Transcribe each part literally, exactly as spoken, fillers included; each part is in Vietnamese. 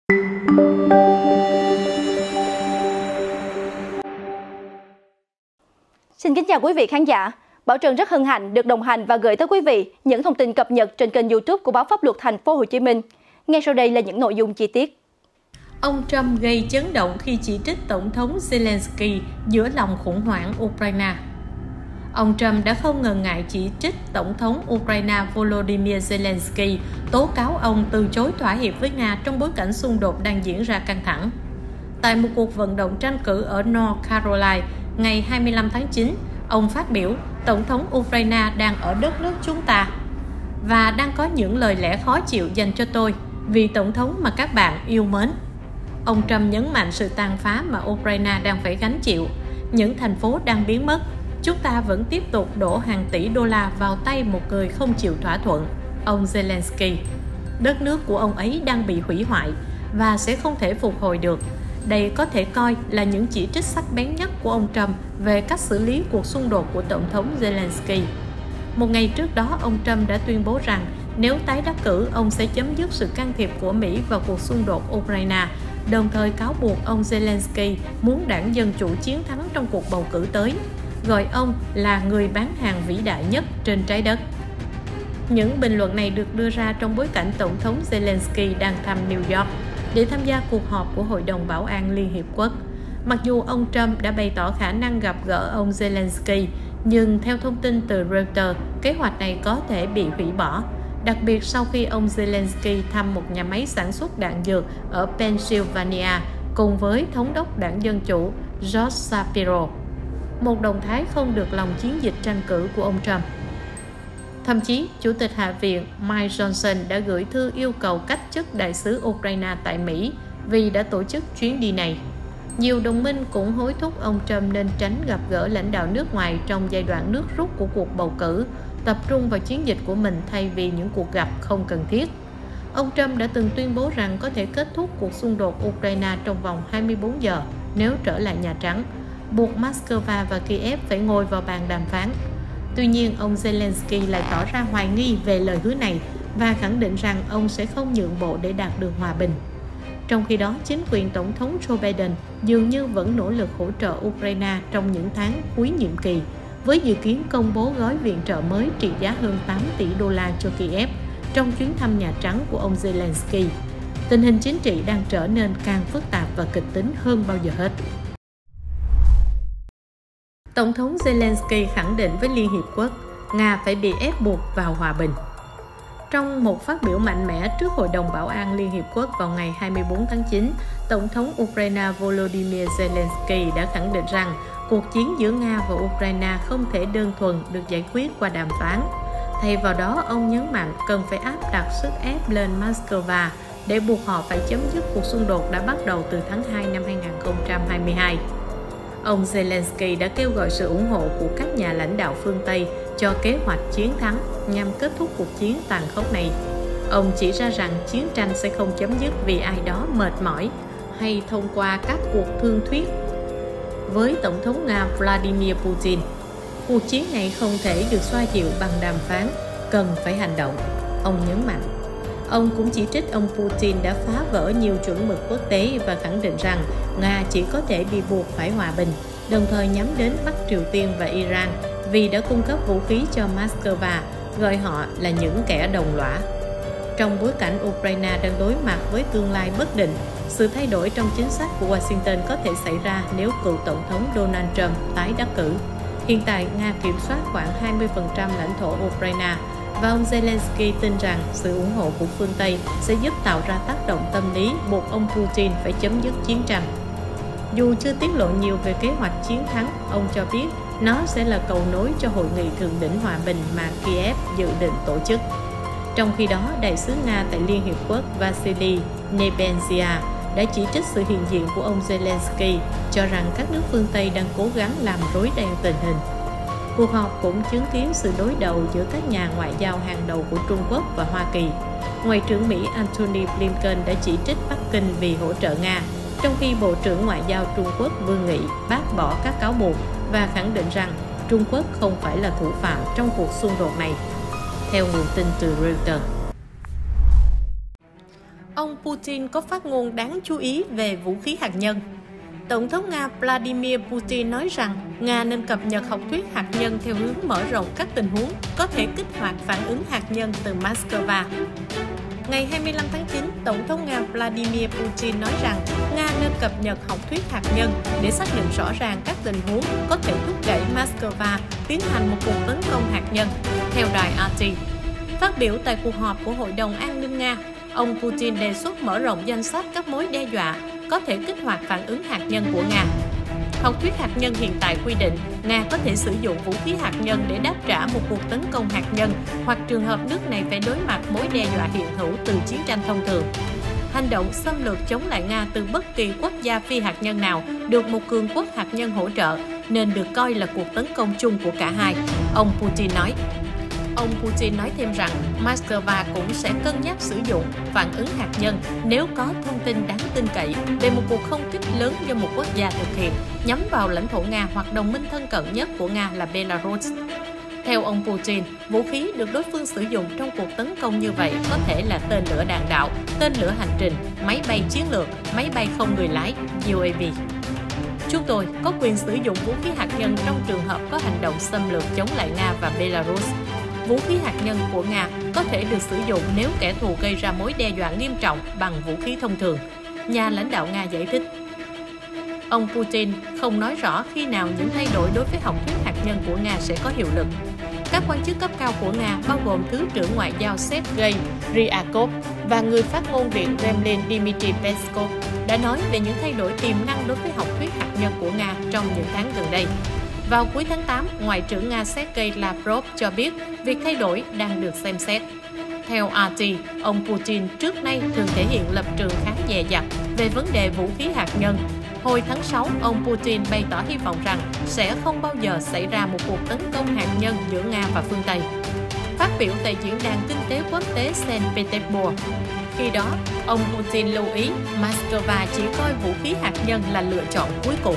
Xin kính chào quý vị khán giả. Bảo Trân rất hân hạnh được đồng hành và gửi tới quý vị những thông tin cập nhật trên kênh YouTube của báo Pháp luật Thành phố Hồ Chí Minh. Ngay sau đây là những nội dung chi tiết. Ông Trump gây chấn động khi chỉ trích Tổng thống Zelensky giữa lòng khủng hoảng Ukraine. Ông Trump đã không ngần ngại chỉ trích Tổng thống Ukraine Volodymyr Zelensky, tố cáo ông từ chối thỏa hiệp với Nga trong bối cảnh xung đột đang diễn ra căng thẳng. Tại một cuộc vận động tranh cử ở North Carolina ngày hai mươi lăm tháng chín, ông phát biểu Tổng thống Ukraine đang ở đất nước chúng ta và đang có những lời lẽ khó chịu dành cho tôi, vì Tổng thống mà các bạn yêu mến. Ông Trump nhấn mạnh sự tàn phá mà Ukraine đang phải gánh chịu, những thành phố đang biến mất. Chúng ta vẫn tiếp tục đổ hàng tỷ đô la vào tay một người không chịu thỏa thuận, ông Zelensky. Đất nước của ông ấy đang bị hủy hoại và sẽ không thể phục hồi được. Đây có thể coi là những chỉ trích sắc bén nhất của ông Trump về cách xử lý cuộc xung đột của Tổng thống Zelensky. Một ngày trước đó, ông Trump đã tuyên bố rằng nếu tái đắc cử, ông sẽ chấm dứt sự can thiệp của Mỹ vào cuộc xung đột Ukraine, đồng thời cáo buộc ông Zelensky muốn đảng Dân Chủ chiến thắng trong cuộc bầu cử tới, gọi ông là người bán hàng vĩ đại nhất trên trái đất. Những bình luận này được đưa ra trong bối cảnh Tổng thống Zelensky đang thăm New York để tham gia cuộc họp của Hội đồng Bảo an Liên Hiệp Quốc. Mặc dù ông Trump đã bày tỏ khả năng gặp gỡ ông Zelensky, nhưng theo thông tin từ Reuters, kế hoạch này có thể bị hủy bỏ, đặc biệt sau khi ông Zelensky thăm một nhà máy sản xuất đạn dược ở Pennsylvania cùng với thống đốc đảng Dân Chủ George Shapiro, một động thái không được lòng chiến dịch tranh cử của ông Trump. Thậm chí, Chủ tịch Hạ viện Mike Johnson đã gửi thư yêu cầu cách chức đại sứ Ukraine tại Mỹ vì đã tổ chức chuyến đi này. Nhiều đồng minh cũng hối thúc ông Trump nên tránh gặp gỡ lãnh đạo nước ngoài trong giai đoạn nước rút của cuộc bầu cử, tập trung vào chiến dịch của mình thay vì những cuộc gặp không cần thiết. Ông Trump đã từng tuyên bố rằng có thể kết thúc cuộc xung đột Ukraine trong vòng hai mươi bốn giờ nếu trở lại Nhà Trắng, buộc Moscow và Kiev phải ngồi vào bàn đàm phán. Tuy nhiên, ông Zelensky lại tỏ ra hoài nghi về lời hứa này và khẳng định rằng ông sẽ không nhượng bộ để đạt được hòa bình. Trong khi đó, chính quyền Tổng thống Joe Biden dường như vẫn nỗ lực hỗ trợ Ukraine trong những tháng cuối nhiệm kỳ, với dự kiến công bố gói viện trợ mới trị giá hơn tám tỷ đô la cho Kiev trong chuyến thăm Nhà Trắng của ông Zelensky. Tình hình chính trị đang trở nên càng phức tạp và kịch tính hơn bao giờ hết. Tổng thống Zelensky khẳng định với Liên Hiệp Quốc, Nga phải bị ép buộc vào hòa bình. Trong một phát biểu mạnh mẽ trước Hội đồng Bảo an Liên Hiệp Quốc vào ngày hai mươi bốn tháng chín, Tổng thống Ukraine Volodymyr Zelensky đã khẳng định rằng cuộc chiến giữa Nga và Ukraine không thể đơn thuần được giải quyết qua đàm phán. Thay vào đó, ông nhấn mạnh cần phải áp đặt sức ép lên Moscow để buộc họ phải chấm dứt cuộc xung đột đã bắt đầu từ tháng hai năm hai nghìn không trăm hai mươi hai. Ông Zelensky đã kêu gọi sự ủng hộ của các nhà lãnh đạo phương Tây cho kế hoạch chiến thắng nhằm kết thúc cuộc chiến tàn khốc này. Ông chỉ ra rằng chiến tranh sẽ không chấm dứt vì ai đó mệt mỏi hay thông qua các cuộc thương thuyết với Tổng thống Nga Vladimir Putin. Cuộc chiến này không thể được xoa dịu bằng đàm phán, cần phải hành động, ông nhấn mạnh. Ông cũng chỉ trích ông Putin đã phá vỡ nhiều chuẩn mực quốc tế và khẳng định rằng Nga chỉ có thể bị buộc phải hòa bình, đồng thời nhắm đến Bắc Triều Tiên và Iran vì đã cung cấp vũ khí cho Moscow, gọi họ là những kẻ đồng lõa. Trong bối cảnh Ukraine đang đối mặt với tương lai bất định, sự thay đổi trong chính sách của Washington có thể xảy ra nếu cựu Tổng thống Donald Trump tái đắc cử. Hiện tại, Nga kiểm soát khoảng hai mươi phần trăm lãnh thổ Ukraine, và ông Zelensky tin rằng sự ủng hộ của phương Tây sẽ giúp tạo ra tác động tâm lý buộc ông Putin phải chấm dứt chiến tranh. Dù chưa tiết lộ nhiều về kế hoạch chiến thắng, ông cho biết nó sẽ là cầu nối cho hội nghị thượng đỉnh hòa bình mà Kiev dự định tổ chức. Trong khi đó, đại sứ Nga tại Liên Hiệp Quốc Vasily Nebenzia đã chỉ trích sự hiện diện của ông Zelensky, cho rằng các nước phương Tây đang cố gắng làm rối ren tình hình. Cuộc họp cũng chứng kiến sự đối đầu giữa các nhà ngoại giao hàng đầu của Trung Quốc và Hoa Kỳ. Ngoại trưởng Mỹ Antony Blinken đã chỉ trích Bắc Kinh vì hỗ trợ Nga, trong khi Bộ trưởng Ngoại giao Trung Quốc Vương Nghị bác bỏ các cáo buộc và khẳng định rằng Trung Quốc không phải là thủ phạm trong cuộc xung đột này, theo nguồn tin từ Reuters. ông Putin có phát ngôn đáng chú ý về vũ khí hạt nhân. Tổng thống Nga Vladimir Putin nói rằng Nga nên cập nhật học thuyết hạt nhân theo hướng mở rộng các tình huống có thể kích hoạt phản ứng hạt nhân từ Moscow. Ngày hai mươi lăm tháng chín, Tổng thống Nga Vladimir Putin nói rằng Nga nên cập nhật học thuyết hạt nhân để xác định rõ ràng các tình huống có thể thúc đẩy Moscow tiến hành một cuộc tấn công hạt nhân, theo đài rờ tê. Phát biểu tại cuộc họp của Hội đồng An ninh Nga, ông Putin đề xuất mở rộng danh sách các mối đe dọa có thể kích hoạt phản ứng hạt nhân của Nga. Học thuyết hạt nhân hiện tại quy định Nga có thể sử dụng vũ khí hạt nhân để đáp trả một cuộc tấn công hạt nhân hoặc trường hợp nước này phải đối mặt mối đe dọa hiện hữu từ chiến tranh thông thường. Hành động xâm lược chống lại Nga từ bất kỳ quốc gia phi hạt nhân nào được một cường quốc hạt nhân hỗ trợ nên được coi là cuộc tấn công chung của cả hai, ông Putin nói. Ông Putin nói thêm rằng Moscow cũng sẽ cân nhắc sử dụng phản ứng hạt nhân nếu có thông tin đáng tin cậy về một cuộc không kích lớn do một quốc gia thực hiện nhắm vào lãnh thổ Nga hoặc đồng minh thân cận nhất của Nga là Belarus. Theo ông Putin, vũ khí được đối phương sử dụng trong cuộc tấn công như vậy có thể là tên lửa đạn đạo, tên lửa hành trình, máy bay chiến lược, máy bay không người lái, u a vê. Chúng tôi có quyền sử dụng vũ khí hạt nhân trong trường hợp có hành động xâm lược chống lại Nga và Belarus. Vũ khí hạt nhân của Nga có thể được sử dụng nếu kẻ thù gây ra mối đe dọa nghiêm trọng bằng vũ khí thông thường, nhà lãnh đạo Nga giải thích. Ông Putin không nói rõ khi nào những thay đổi đối với học thuyết hạt nhân của Nga sẽ có hiệu lực. Các quan chức cấp cao của Nga, bao gồm Thứ trưởng Ngoại giao Sergei Ryabkov và người phát ngôn Điện Kremlin Dmitry Peskov, đã nói về những thay đổi tiềm năng đối với học thuyết hạt nhân của Nga trong những tháng gần đây. Vào cuối tháng tám, Ngoại trưởng Nga Sergei Lavrov cho biết việc thay đổi đang được xem xét. Theo rờ tê, ông Putin trước nay thường thể hiện lập trường khá dè dặt về vấn đề vũ khí hạt nhân. Hồi tháng sáu, ông Putin bày tỏ hy vọng rằng sẽ không bao giờ xảy ra một cuộc tấn công hạt nhân giữa Nga và phương Tây. Phát biểu tại Diễn đàn Kinh tế Quốc tế Saint Petersburg, khi đó, ông Putin lưu ý Moscow chỉ coi vũ khí hạt nhân là lựa chọn cuối cùng.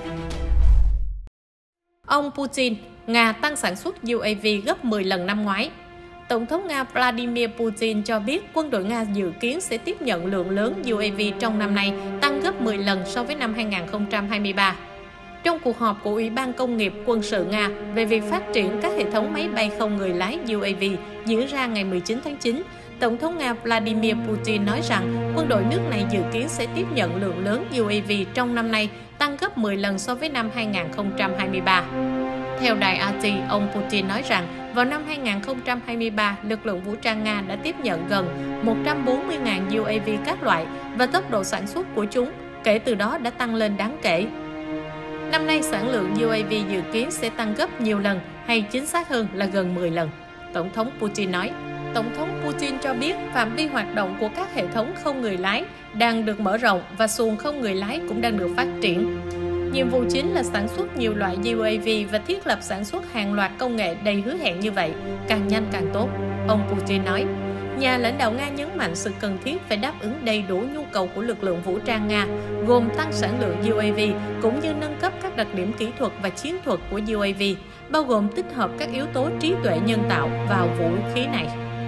Ông Putin, Nga tăng sản xuất u a vê gấp mười lần năm ngoái. Tổng thống Nga Vladimir Putin cho biết quân đội Nga dự kiến sẽ tiếp nhận lượng lớn u a vê trong năm nay, tăng gấp mười lần so với năm hai nghìn không trăm hai mươi ba. Trong cuộc họp của Ủy ban Công nghiệp Quân sự Nga về việc phát triển các hệ thống máy bay không người lái u a vê diễn ra ngày mười chín tháng chín, Tổng thống Nga Vladimir Putin nói rằng quân đội nước này dự kiến sẽ tiếp nhận lượng lớn u a vê trong năm nay, tăng gấp mười lần so với năm hai nghìn không trăm hai mươi ba. Theo đài rờ tê, ông Putin nói rằng vào năm hai nghìn không trăm hai mươi ba, lực lượng vũ trang Nga đã tiếp nhận gần một trăm bốn mươi nghìn u a vê các loại và tốc độ sản xuất của chúng kể từ đó đã tăng lên đáng kể. Năm nay, sản lượng u a vê dự kiến sẽ tăng gấp nhiều lần, hay chính xác hơn là gần mười lần, Tổng thống Putin nói. Tổng thống Putin cho biết phạm vi hoạt động của các hệ thống không người lái đang được mở rộng và xuồng không người lái cũng đang được phát triển. Nhiệm vụ chính là sản xuất nhiều loại u a vê và thiết lập sản xuất hàng loạt công nghệ đầy hứa hẹn như vậy, càng nhanh càng tốt, ông Putin nói. Nhà lãnh đạo Nga nhấn mạnh sự cần thiết phải đáp ứng đầy đủ nhu cầu của lực lượng vũ trang Nga, gồm tăng sản lượng u a vê cũng như nâng cấp các đặc điểm kỹ thuật và chiến thuật của u a vê, bao gồm tích hợp các yếu tố trí tuệ nhân tạo vào vũ khí này.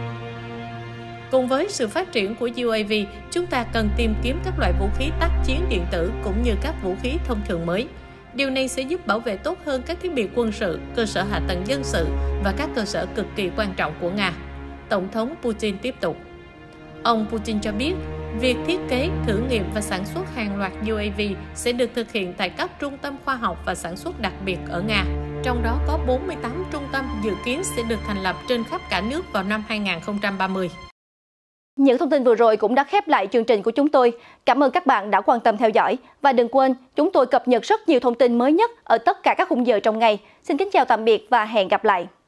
Cùng với sự phát triển của u a vê, chúng ta cần tìm kiếm các loại vũ khí tác chiến điện tử cũng như các vũ khí thông thường mới. Điều này sẽ giúp bảo vệ tốt hơn các thiết bị quân sự, cơ sở hạ tầng dân sự và các cơ sở cực kỳ quan trọng của Nga. Tổng thống Putin tiếp tục. Ông Putin cho biết, việc thiết kế, thử nghiệm và sản xuất hàng loạt u a vê sẽ được thực hiện tại các trung tâm khoa học và sản xuất đặc biệt ở Nga. Trong đó có bốn mươi tám trung tâm dự kiến sẽ được thành lập trên khắp cả nước vào năm hai nghìn không trăm ba mươi. Những thông tin vừa rồi cũng đã khép lại chương trình của chúng tôi. Cảm ơn các bạn đã quan tâm theo dõi. Và đừng quên, chúng tôi cập nhật rất nhiều thông tin mới nhất ở tất cả các khung giờ trong ngày. Xin kính chào tạm biệt và hẹn gặp lại.